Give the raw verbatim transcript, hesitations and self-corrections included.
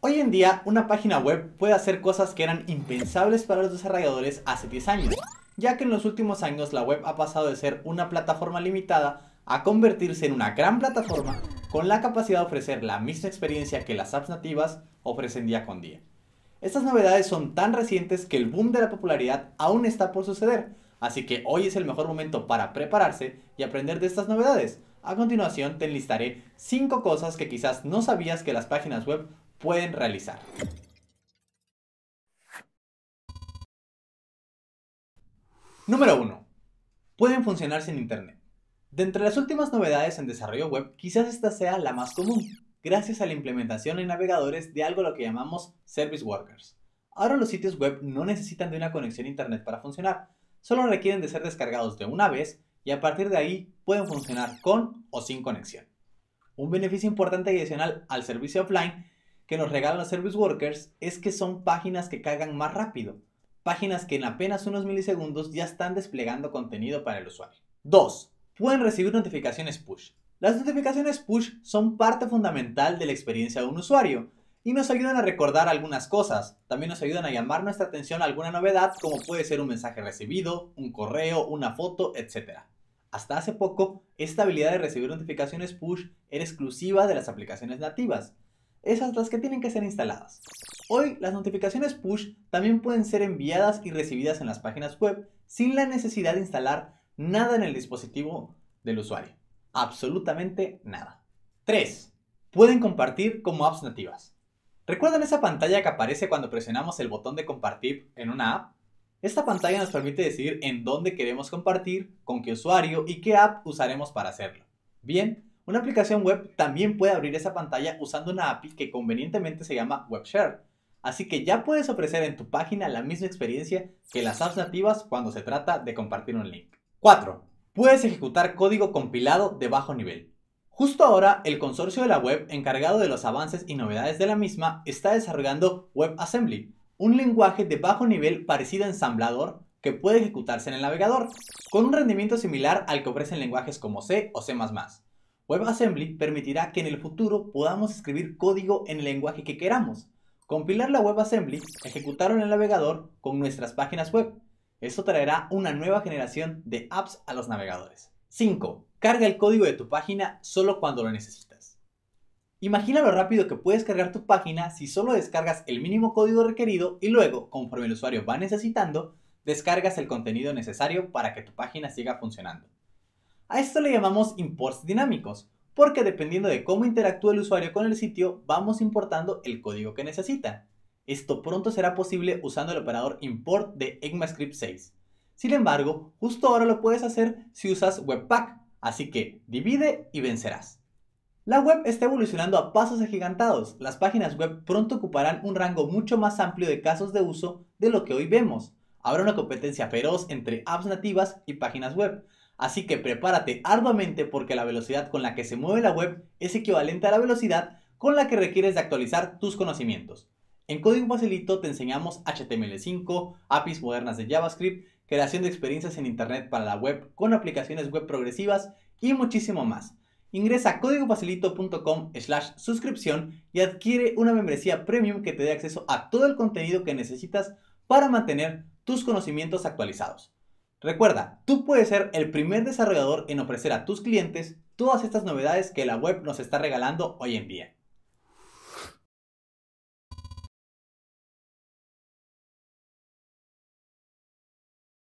Hoy en día, una página web puede hacer cosas que eran impensables para los desarrolladores hace diez años, ya que en los últimos años la web ha pasado de ser una plataforma limitada a convertirse en una gran plataforma con la capacidad de ofrecer la misma experiencia que las apps nativas ofrecen día con día. Estas novedades son tan recientes que el boom de la popularidad aún está por suceder, así que hoy es el mejor momento para prepararse y aprender de estas novedades. A continuación te enlistaré cinco cosas que quizás no sabías que las páginas web pueden realizar. Número uno. Pueden funcionar sin internet. De entre las últimas novedades en desarrollo web, quizás esta sea la más común, gracias a la implementación en navegadores de algo lo que llamamos Service Workers. Ahora los sitios web no necesitan de una conexión a internet para funcionar, solo requieren de ser descargados de una vez y a partir de ahí pueden funcionar con o sin conexión. Un beneficio importante adicional al servicio offline que nos regalan los Service Workers es que son páginas que cargan más rápido, páginas que en apenas unos milisegundos ya están desplegando contenido para el usuario. dos. Pueden recibir notificaciones push. Las notificaciones push son parte fundamental de la experiencia de un usuario y nos ayudan a recordar algunas cosas. También nos ayudan a llamar nuestra atención a alguna novedad, como puede ser un mensaje recibido, un correo, una foto, etcétera. Hasta hace poco, esta habilidad de recibir notificaciones push era exclusiva de las aplicaciones nativas, esas las que tienen que ser instaladas. Hoy, las notificaciones push también pueden ser enviadas y recibidas en las páginas web sin la necesidad de instalar nada en el dispositivo del usuario. Absolutamente nada. tres. Pueden compartir como apps nativas. ¿Recuerdan esa pantalla que aparece cuando presionamos el botón de compartir en una app? Esta pantalla nos permite decidir en dónde queremos compartir, con qué usuario y qué app usaremos para hacerlo. Bien, una aplicación web también puede abrir esa pantalla usando una A P I que convenientemente se llama WebShare. Así que ya puedes ofrecer en tu página la misma experiencia que las apps nativas cuando se trata de compartir un link. cuatro. Puedes ejecutar código compilado de bajo nivel. Justo ahora, el consorcio de la web encargado de los avances y novedades de la misma está desarrollando WebAssembly, un lenguaje de bajo nivel parecido a ensamblador que puede ejecutarse en el navegador, con un rendimiento similar al que ofrecen lenguajes como C o C más más. WebAssembly permitirá que en el futuro podamos escribir código en el lenguaje que queramos, compilar la WebAssembly, ejecutarlo en el navegador con nuestras páginas web. Esto traerá una nueva generación de apps a los navegadores. cinco. Carga el código de tu página solo cuando lo necesitas. Imagina lo rápido que puedes cargar tu página si solo descargas el mínimo código requerido y luego, conforme el usuario va necesitando, descargas el contenido necesario para que tu página siga funcionando. A esto le llamamos imports dinámicos, porque dependiendo de cómo interactúa el usuario con el sitio, vamos importando el código que necesita. Esto pronto será posible usando el operador import de ECMAScript seis. Sin embargo, justo ahora lo puedes hacer si usas Webpack, así que divide y vencerás. La web está evolucionando a pasos agigantados. Las páginas web pronto ocuparán un rango mucho más amplio de casos de uso de lo que hoy vemos. Habrá una competencia feroz entre apps nativas y páginas web, así que prepárate arduamente porque la velocidad con la que se mueve la web es equivalente a la velocidad con la que requieres de actualizar tus conocimientos. En Código Facilito te enseñamos H T M L cinco, A P Is modernas de JavaScript, creación de experiencias en internet para la web con aplicaciones web progresivas y muchísimo más. Ingresa a códigofacilito punto com slash suscripción y adquiere una membresía premium que te dé acceso a todo el contenido que necesitas para mantener tus conocimientos actualizados. Recuerda, tú puedes ser el primer desarrollador en ofrecer a tus clientes todas estas novedades que la web nos está regalando hoy en día.